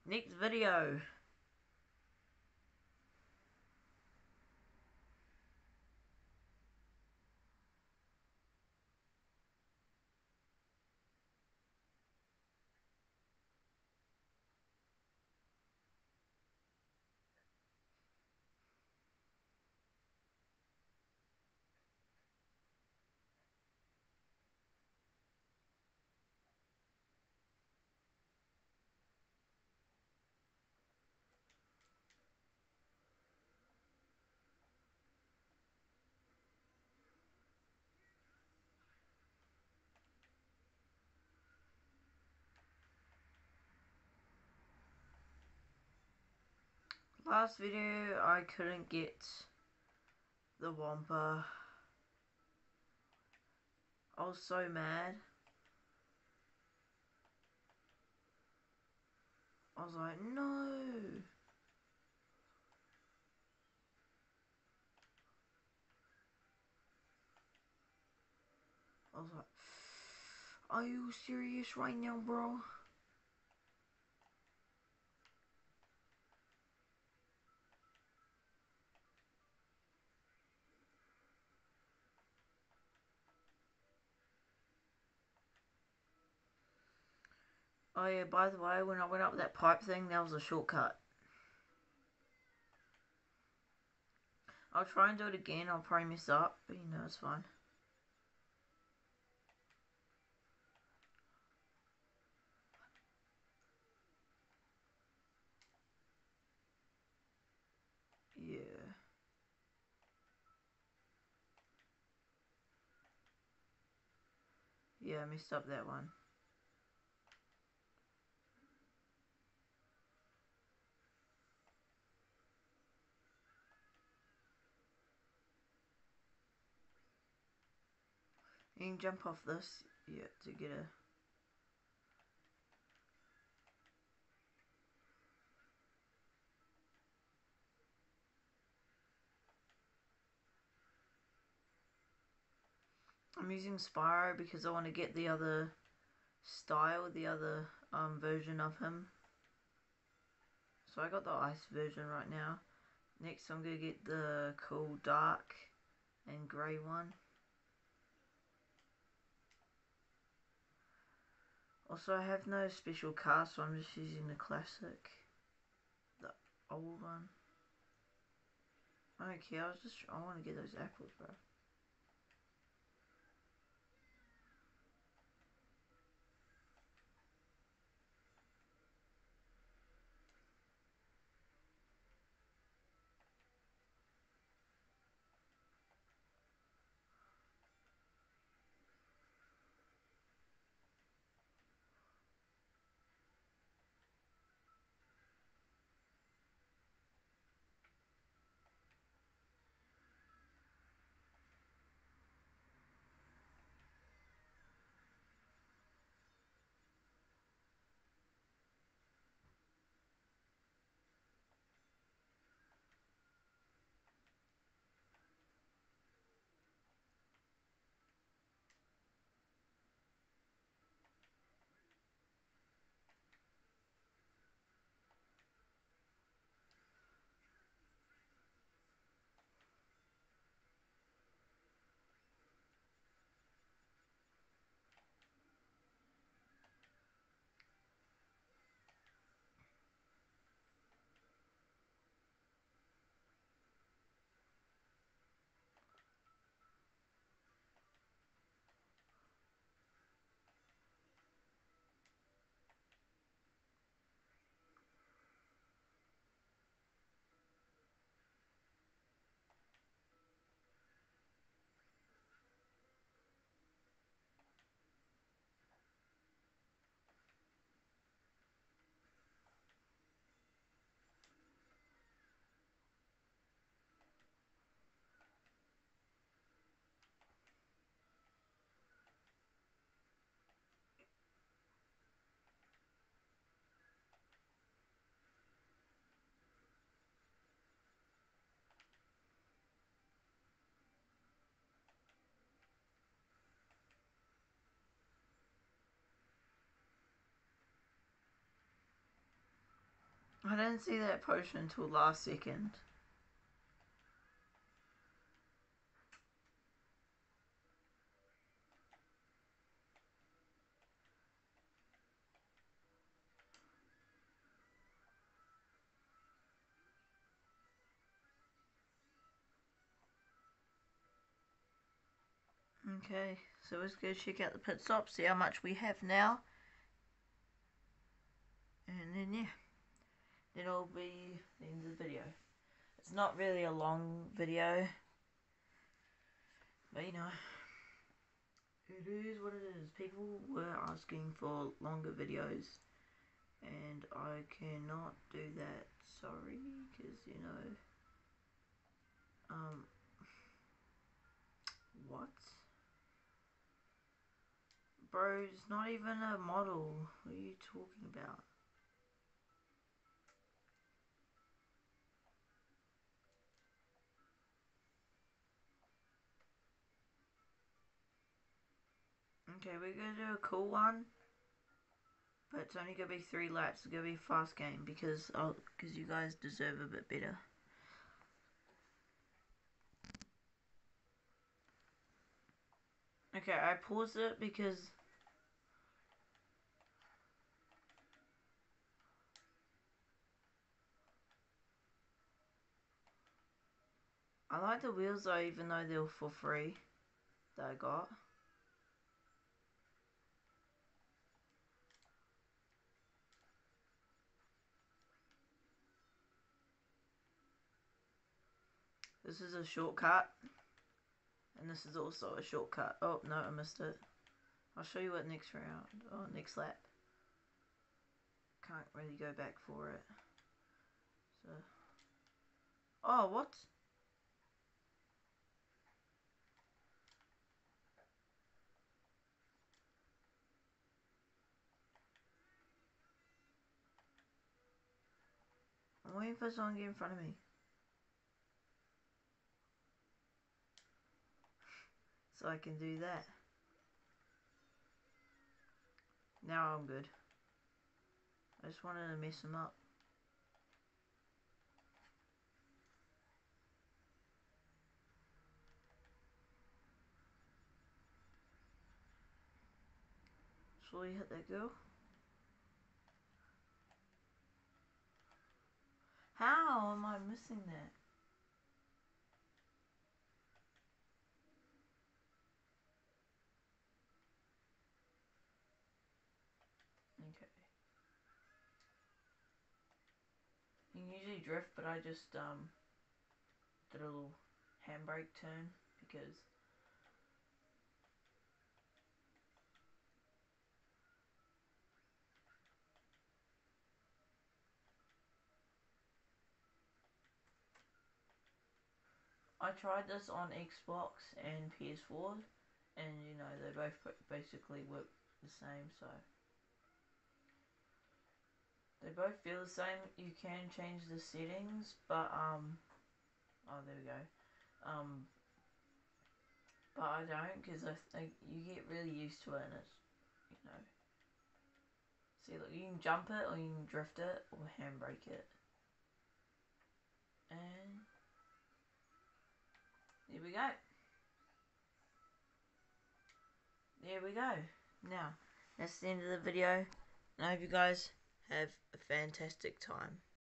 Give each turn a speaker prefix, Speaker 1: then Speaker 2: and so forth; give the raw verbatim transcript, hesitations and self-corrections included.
Speaker 1: Next video. Last video I couldn't get the Wampa. I was so mad. I was like, no. I was like, are you serious right now, bro? Oh yeah, by the way, when I went up that pipe thing, that was a shortcut. I'll try and do it again, I'll probably mess up, but you know, it's fine. Yeah. Yeah, I messed up that one. You can jump off this, yeah, to get a... I'm using Spyro because I want to get the other style, the other um, version of him. So I got the ice version right now. Next I'm going to get the cool dark and grey one. Also I have no special car, so I'm just using the classic. The old one. I don't care, I was just, I want to get those apples, bro. didn't see that potion until last second. Okay, so let's go check out the pit stop, see how much we have now. And then, yeah, that'll be the end of the video. It's not really a long video, but you know, it is what it is. People were asking for longer videos, and I cannot do that, sorry, because, you know, um, what? Bro, it's not even a model. What are you talking about? Okay, we're gonna do a cool one, but it's only gonna be three laps. It's gonna be a fast game because I'll, because you guys deserve a bit better. Okay, I paused it because I like the wheels though, even though they were for free that I got. This is a shortcut, and this is also a shortcut. Oh no, I missed it. I'll show you what next round, or next lap. Can't really go back for it. So, oh, what? I'm waiting for someone to get in front of me. So I can do that. Now I'm good. I just wanted to mess him up. Shall we hit that girl? How am I missing that? Okay. You can usually drift, but I just um did a little handbrake turn because I tried this on Xbox and P S four, and you know they both basically work the same, so they both feel the same. You can change the settings, but um oh there we go. Um but I don't, because I think you get really used to it, and it's, you know, see, look, you can jump it or you can drift it or handbrake it. And there we go. There we go. Now, that's the end of the video. And I hope you guys have a fantastic time.